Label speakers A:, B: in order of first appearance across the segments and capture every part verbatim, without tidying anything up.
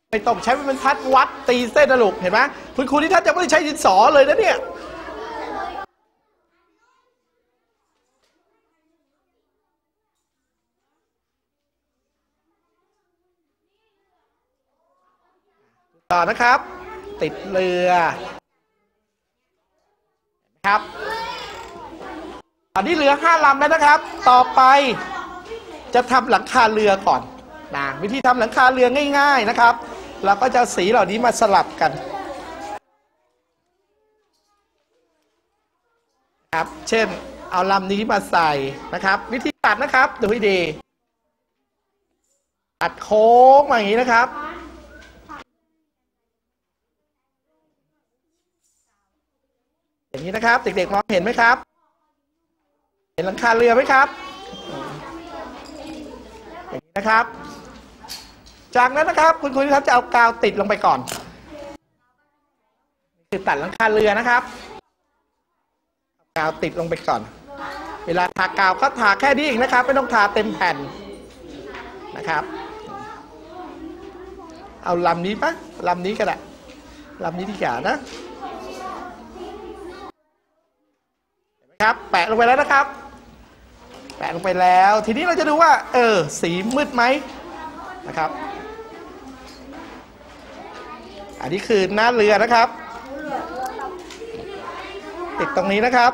A: ไม่ต้องใช้บรรทัดวัดตีเส้นนะลูกเห็นไหมคุณครูที่ท่านจะไม่ได้ใช้ดินสอเลยนะเนี่ยต่อนะครับติดเรือครับอันนี้เรือห้าลำแล้วนะครับต่อไปจะทำหลังคาเรือก่อนนะวิธีทำหลังคาเรือง่ายๆนะครับเราก็จะสีเหล่านี้มาสลับกันครับเช่นเอาลำนี้มาใส่นะครับวิธีตัดนะครับดูให้ดีตัดโค้งมาอย่างนี้นะครับอย่างนี้นะครับเด็กๆมองเห็นไหมครับเห็นหลังคาเรือไหมครับอย่างนี้นะครับจากนั้นนะครับคุณครูครับจะเอากาวติดลงไปก่อนคือตัดหลังคาเรือนะครับกาวติดลงไปก่อนเวลาทากาวก็ทาแค่นี้เองนะครับไม่ต้องทาเต็มแผ่นนะครับเอาลำนี้ปะลำนี้ก็ได้ลำนี้ที่ขานะเห็นไหมครับแปะลงไปแล้วนะครับแปะลงไปแล้วทีนี้เราจะดูว่าเออสีมืดไหมนะครับอันนี้คือหน้าเรือนะครับติดตรงนี้นะครับ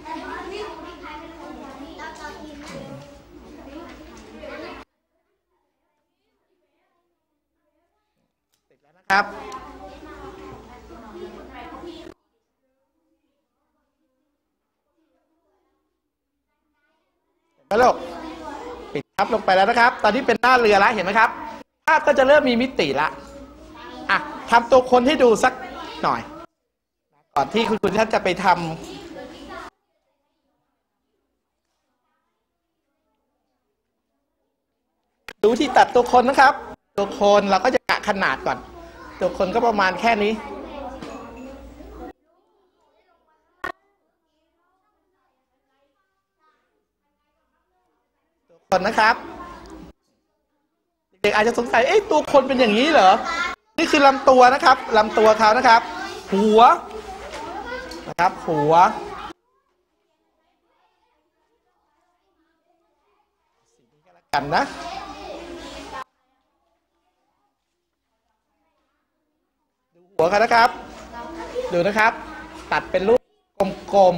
A: ติดแล้วนะครับเห็นไหมลูกปิดทับลงไปแล้วนะครับตอนนี้เป็นหน้าเรือแล้วเห็นไหมครับภาพก็จะเริ่มมีมิติละอ่ะทำตัวคนให้ดูสักหน่อยก่อนที่คุณครูท่านจะไปทำดูที่ตัดตัวคนนะครับตัวคนเราก็จะกะขนาดก่อนตัวคนก็ประมาณแค่นี้ตัวคนนะครับเด็กอาจจะสงสัยเอ๊ะตัวคนเป็นอย่างนี้เหรอนี่คือลำตัวนะครับลำตัวเขานะครับหัวนะครับหัวสีนี้ก็แล้วกันนะดูหัวเขานะครับดูนะครับตัดเป็นรูปกลม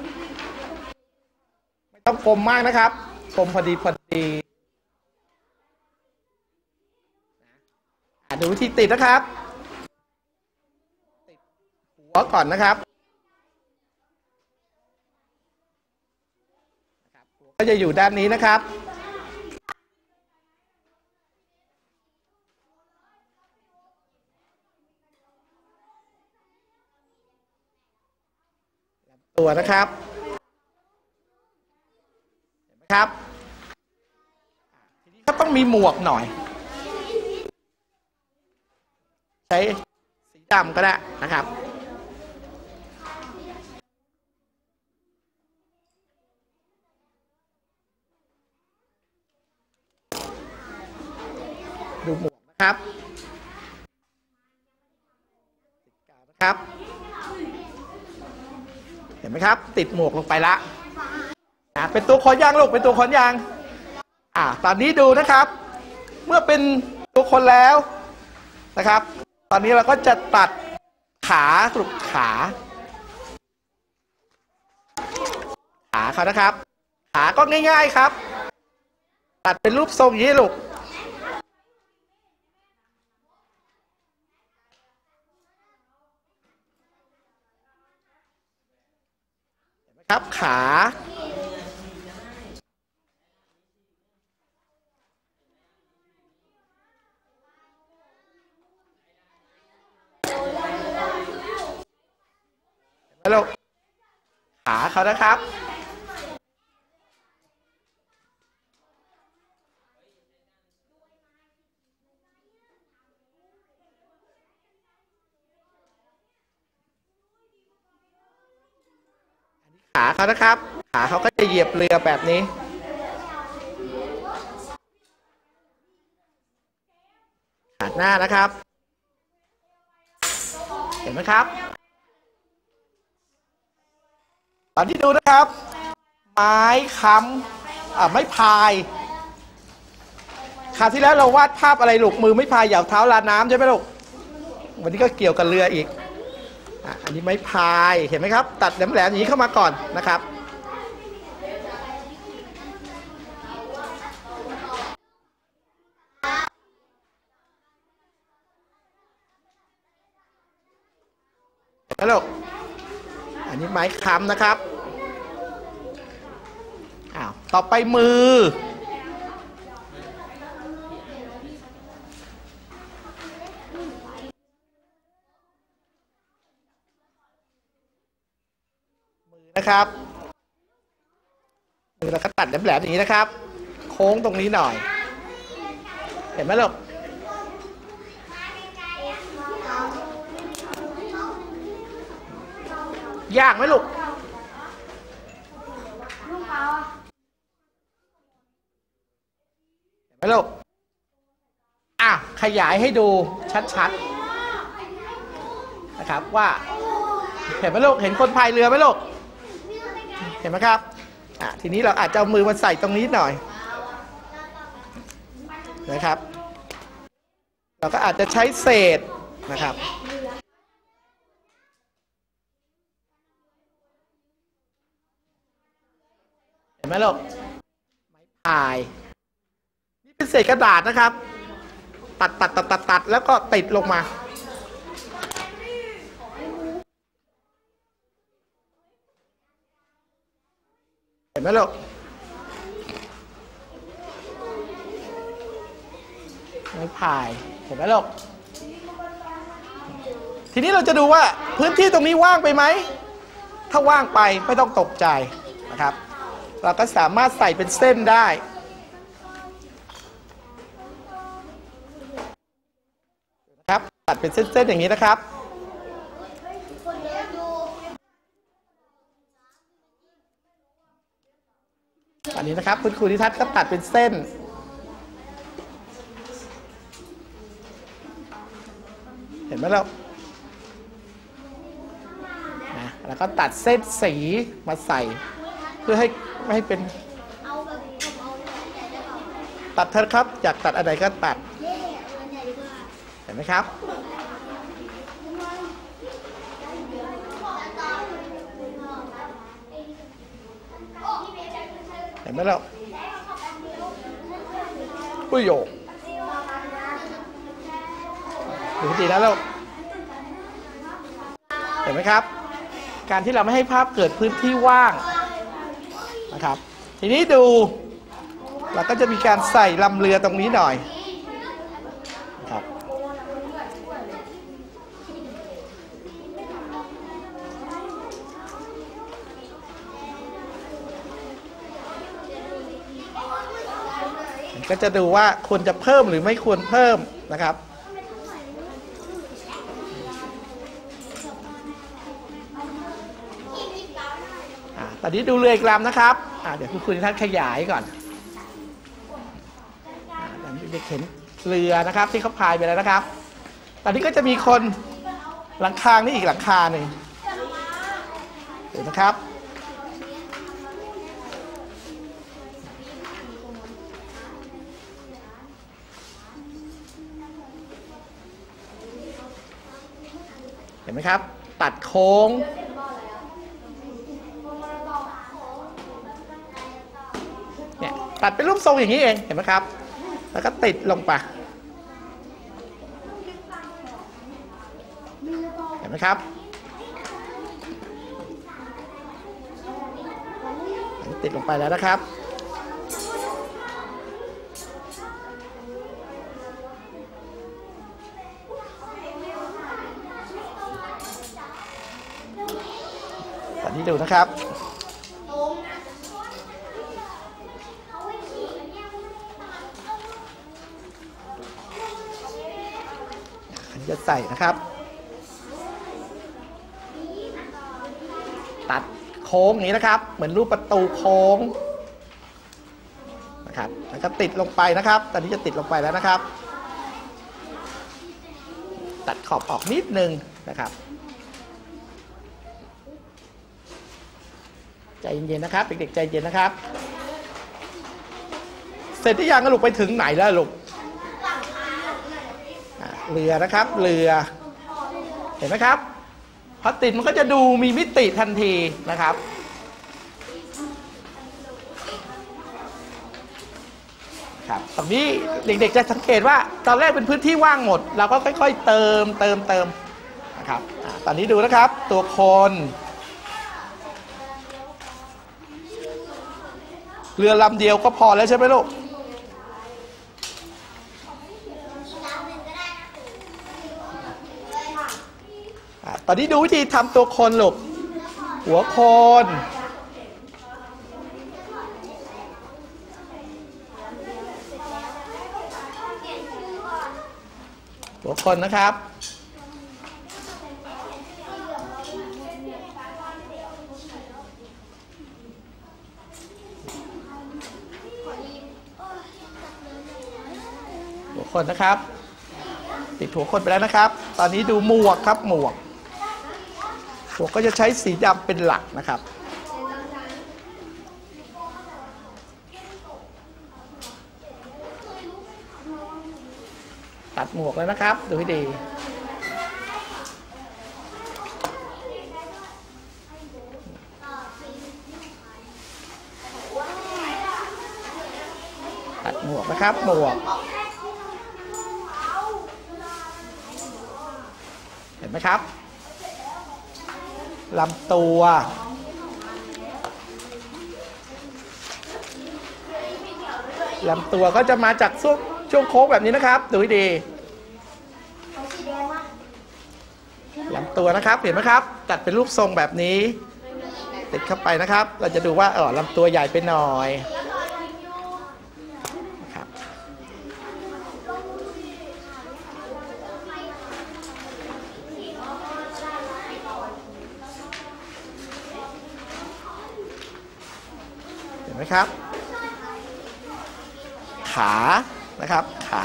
A: ๆไม่ต้องกลมมากนะครับกลมพอดีพอดีดูวิธีติดนะครับติดหัวก่อนนะครับหัวก็จะอยู่ด้านนี้นะครับตัวนะครับเห็นไหมครับทีนี้ก็ต้องมีหมวกหน่อยใช้สีดำก็ได้นะครับดูหมวกนะครับติดกาวนะครับเห็นไหมครับติดหมวกลงไปละนะเป็นตัวขนยางลูกเป็นตัวขนยางอ่าตอนนี้ดูนะครับเมื่อเป็นตัวคนแล้วนะครับตอนนี้เราก็จะตัดขาสรุปขาขาเขานะครับขาก็ง่ายๆครับตัดเป็นรูปทรงอย่างนี้ลูกเห็นไหมครับขาแล้วขาเขานะครับขาเขานะครับขาเขาก็จะเหยียบเรือแบบนี้ขาหน้านะครับห็นไหมครับตอนที่ดูนะครับไม้ค้ำอ่าไม้พายคราวที่แล้วเราวาดภาพอะไรลูกมือไม่พายเหยาเท้าลาน้ำใช่ไหมลูกวันนี้ก็เกี่ยวกับเรืออีกอ่ะอันนี้ไม้พายเห็นไหมครับตัดแหลมๆอย่างนี้เข้ามาก่อนนะครับแล้วลูกอันนี้ไม้ค้ำนะครับอ้าวต่อไปมือนะครับมือเราก็ตัดแหลมๆอย่างนี้นะครับโค้งตรงนี้หน่อยเห็นไหมลูกยากไหมลูกเห็นไหมลูกอ่ะขยายให้ดูชัดๆนะครับว่าเห็นไหมลูกเห็นคนพายเรือไหมลูกเห็นไหมครับอ่ะทีนี้เราอาจจะเอามือมาใส่ตรงนี้หน่อยนะครับเราก็อาจจะใช้เศษนะครับเห็นไหมลูกไม้พายนี่เป็นเศษกระดาษนะครับตัดตัดตัดตัดตัดแล้วก็ติดลงมาเห็นไหมลูกไม้พายเห็นไหมลูกทีนี้เราจะดูว่าพื้นที่ตรงนี้ว่างไปไหมถ้าว่างไปไม่ต้องตกใจนะครับเราก็สามารถใส่เป็นเส้นได้นะครับตัดเป็นเส้นๆอย่างนี้นะครับอันนี้นะครับคุณครูนิทัศน์ก็ตัดเป็นเส้นเห็นไหมเรานะแล้วก็ตัดเส้นสีมาใส่เพื่อให้ไม่ให้เป็นตัดเถอะครับอยากตัดอะไรก็ตัดเห็นไหมครับเห็นไหมเราปุ้ยโยดูดีนะเราเห็นไหมครับการที่เราไม่ให้ภาพเกิดพื้นที่ว่างนะครับทีนี้ดูเราก็จะมีการใส่ลำเรือตรงนี้หน่อยนะครับก็จะดูว่าควรจะเพิ่มหรือไม่ควรเพิ่มนะครับอ่าตอนนี้ดูเรืออีกลำนะครับอ่าเดี๋ยวคุณคุณท่านขยายก่อนอ่าเด็กเห็นเรือนะครับที่เขาพายไปแล้วนะครับตอนนี้ก็จะมีคนหลังคานี่อีกหลังคาหนึ่งเห็นนะครับเห็นไหมครับตัดโค้งเนี่ยตัดเป็นรูปทรงอย่างนี้เองเห็นไหมครับแล้วก็ติดลงไปเห็นไหมครับติดลงไปแล้วนะครับตอนนี้ดูนะครับอันนี้จะใส่นะครับตัดโค้งนี้นะครับเหมือนรูปประตูโค้งนะครับแล้วก็ติดลงไปนะครับตอนนี้จะติดลงไปแล้วนะครับตัดขอบออกนิดนึงนะครับใจเย็นๆนะครับเด็กๆใจเย็นนะครับเสร็จที่ยังลูกไปถึงไหนแล้วลูกเรือนะครับเรือเห็นไหมครับพอติดมันก็จะดูมีมิติทันทีนะครับครับตรงนี้เด็กๆจะสังเกตว่าตอนแรกเป็นพื้นที่ว่างหมดเราก็ค่อยๆเติมเติมเติมนะครับตอนนี้ดูนะครับตัวคนเรือลำเดียวก็พอแล้วใช่ไหมลูกตอนนี้ดูวิธีทำตัวคนลูกหัวคนหัวคนนะครับหัวคนนะครับติดหัวคนไปแล้วนะครับตอนนี้ดูหมวกครับหมวกหมวกก็จะใช้สีดำเป็นหลักนะครับตัดหมวกแล้วนะครับดูให้ดีตัดหมวกนะครับหมวกเห็นไหมครับลำตัวลำตัวก็จะมาจากช่วงช่วงโค้งแบบนี้นะครับดูให้ดีลำตัวนะครับเห็นไหมครับจัดเป็นรูปทรงแบบนี้ติดเข้าไปนะครับเราจะดูว่าเออลำตัวใหญ่ไปหน่อยนะครับเห็นไหมครับขานะครับขา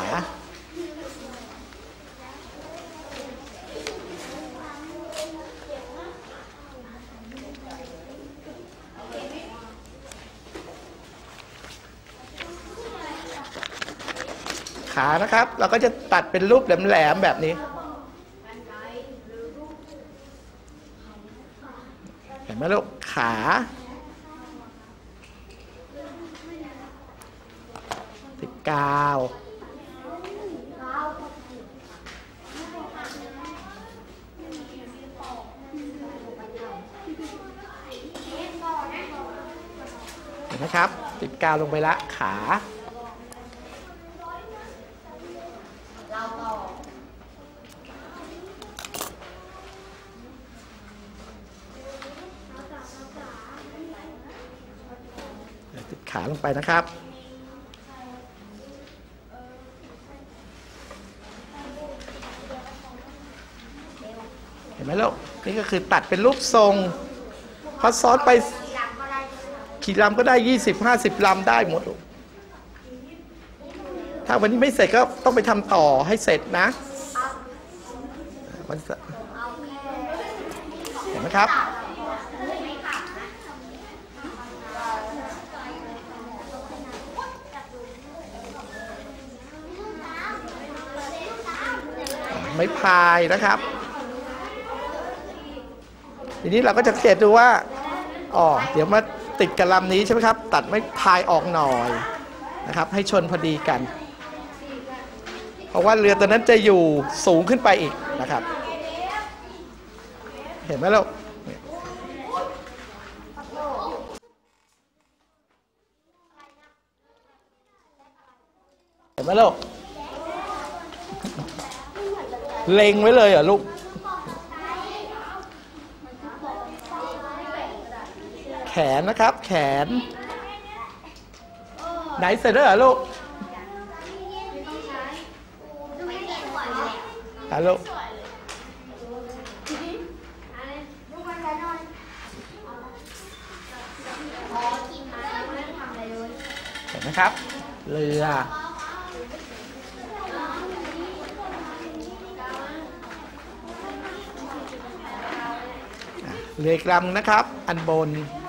A: ขานะครับเราก็จะตัดเป็นรูปแหลมๆแบบนี้เห็นไหมลูกขาติดกาวเห็นไหมครับติดกาวลงไปละขาติดขาลงไปนะครับเห็นไหมลูกนี่ก็คือตัดเป็นรูปทรงพอซ้อนไปกี่ลำก็ได้ยี่สิบ ห้าสิบลำได้หมดลูกถ้าวันนี้ไม่เสร็จก็ต้องไปทำต่อให้เสร็จนะเห็นไหมครับไม้พายนะครับทีนี้เราก็จะสังเกตดูว่าอ๋อเดี๋ยวมาติดกับลำนี้ใช่ไหมครับตัดไม้พายออกหน่อยนะครับให้ชนพอดีกันเพราะว่าเรือตัวนั้นจะอยู่สูงขึ้นไปอีกนะครับเห็นไหมลูกเห็นไหมลูกเล็งไว้เลยเหรอลูกแขนนะครับแขนไหนเสร็จแล้วเหรอลูกอ่ะลูกเห็นไหมครับเรือเรืออีกลำนะครับอันบน